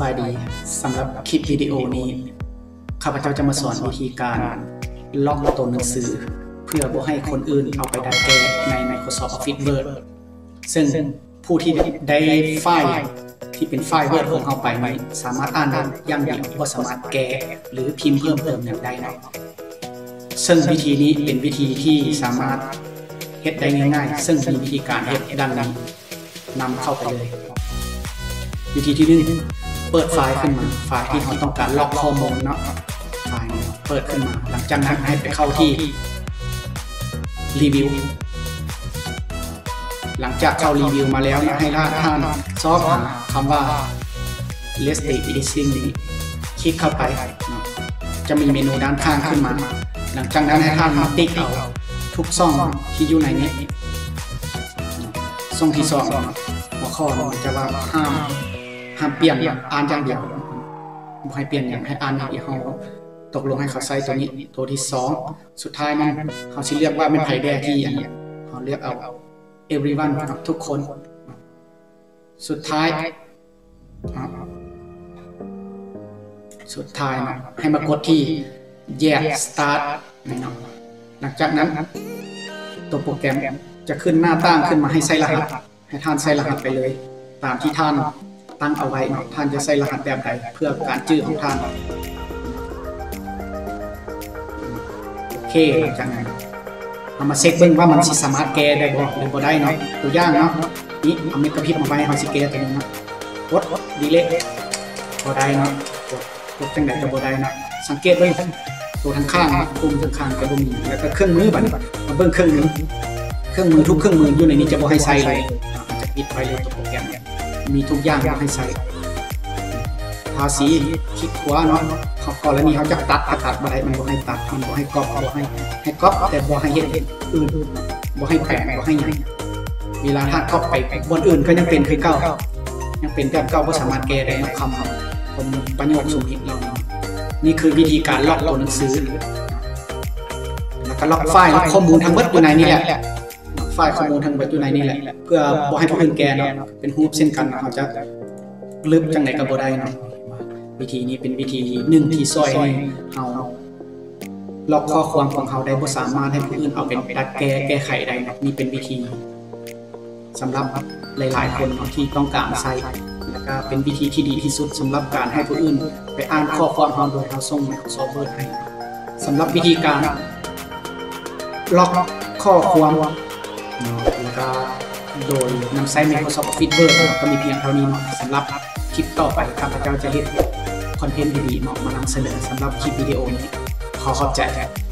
บายดีสำหรับคลิปวิดีโอนี้ข้าพเจ้าจะมาสอนวิธีการล็อกตัวหนังสือเพื่อบ่ให้คนอื่นเอาไปดัดแปลงใน Microsoft Office Word ซึ่งผู้ที่ได้ไฟล์ที่เป็นไฟล์ Word ของเขาไปนี้สามารถอ่านได้อย่างเดียวบ่สามารถแก้หรือพิมพ์เพิ่มเติมอย่างใดได้ซึ่งวิธีนี้เป็นวิธีที่สามารถเฮ็ดได้ง่ายๆซึ่งมีวิธีการเฮ็ดดังนี้นำเข้าไปเลยวิธีที่1เปิดไฟล์ขึ้นมาไฟล์ที่เราต้องการล็อกข้อมูลเนาะไฟล์นี้เปิดขึ้นมาหลังจากนั้นให้ไปเข้าที่รีวิวหลังจากเข้ารีวิวมาแล้วให้ท่านซอฟหาคำว่า List Editing นี้คลิกเข้าไปจะมีเมนูด้านข้างขึ้นมาหลังจากนั้นให้ท่านมาติ๊กเอาทุกช่องที่อยู่ในนี้ช่องที่2หัวข้อมันจะว่าห้ามเปลี่ยนอ่านอย่างเดียวบ่ให้เปลี่ยนอย่างให้อ่านอย่างเดียวตกลงให้เขาใส่ตัวนี้ตัวที่2สุดท้ายมันเขาสิเรียกว่าเป็นไผแดที่อันนี้เขาเรียกเอา everyone ทุกคนสุดท้ายนะให้มากดที่ Yes Start หลังจากนั้นตัวโปรแกรมจะขึ้นหน้าตั้งขึ้นมาให้ใส่รหัสให้ท่านใส่รหัสไปเลยตามที่ท่านตั้งเอาไว้ท่านจะใส่รหัสแบบใดเพื่อการจื้อของท่านโอเคหลังจากนั้นเอามาเช็คเบิ่งว่ามันสามารถแก้ได้บ่หรือบ่ได้เนาะตัวอย่างเนาะนี่เอาเม็ดกระพริบมาไว้ให้เฮาสิแก้ตัวนี้นะกดดีเลทบ่ได้เนาะกดจังได๋ก็บ่ได้นะสังเกตเบิ่งตัวทางข้างปุ่มทางข้างก็บ่มีแล้วก็เครื่องมือบัดนี้มาเบิ่งเครื่องมือทุกเครื่องมืออยู่ในนี้จะบ่ให้ใส่เลยจะปิดไว้เลยตัวโปรแกรมเนี่ยมีทุกอย่างให้ใส่ภาษีคลิกขวาเนาะเขากรณีเขาจะตัดบ่ได้มันบ่ให้ตัดมันบ่ให้ก๊อปบ่ให้ก๊อปแต่บ่ให้เฮ็ดอื่นบ่ให้แปะบ่ให้หยังเวลาถ้าเข้าไปบนอื่นก็ยังเป็นคือเก่ายังเป็นแบบเก่าบ่สามารถแก้ได้คำผมประโยคสุภิเรานี่คือวิธีการล็อกตัวหนังสือแล้วก็ล็อกไฟล์ข้อมูลทั้งหมดอยู่ในนี้แหละไฟล์ข้อมูลทั้งหมดอยู่ในนี้แหละเพื่อบ่ให้ผู้อื่นแก้เนาะเป็นรูปเช่นกันเขาจะลึกจังได๋ก็บ่ได้เนาะวิธีนี้เป็นวิธีหนึ่งที่ช่วยให้เฮาล็อกข้อความของเฮาได้บ่สามารถให้ผู้อื่นเอาเป็นดัดแก้ไขได้เนาะนี่เป็นวิธีสำหรับหลายๆคนที่ต้องการใช้แล้วก็เป็นวิธีที่ดีที่สุดสำหรับการให้ผู้อื่นไปอ่านข้อความเฮาโดยเฮาส่ง Microsoft Word ให้สำหรับวิธีการล็อกข้อความแล้วก็โดยนำใช้ Microsoft Office Word ก็มีเพียงเท่านี้เนาะสำหรับคลิปต่อไปข้าพเจ้าจะเฮ็ดคอนเทนต์ดีๆมานำเสนอสำหรับคลิปวิดีโอนี้ขอขอบใจ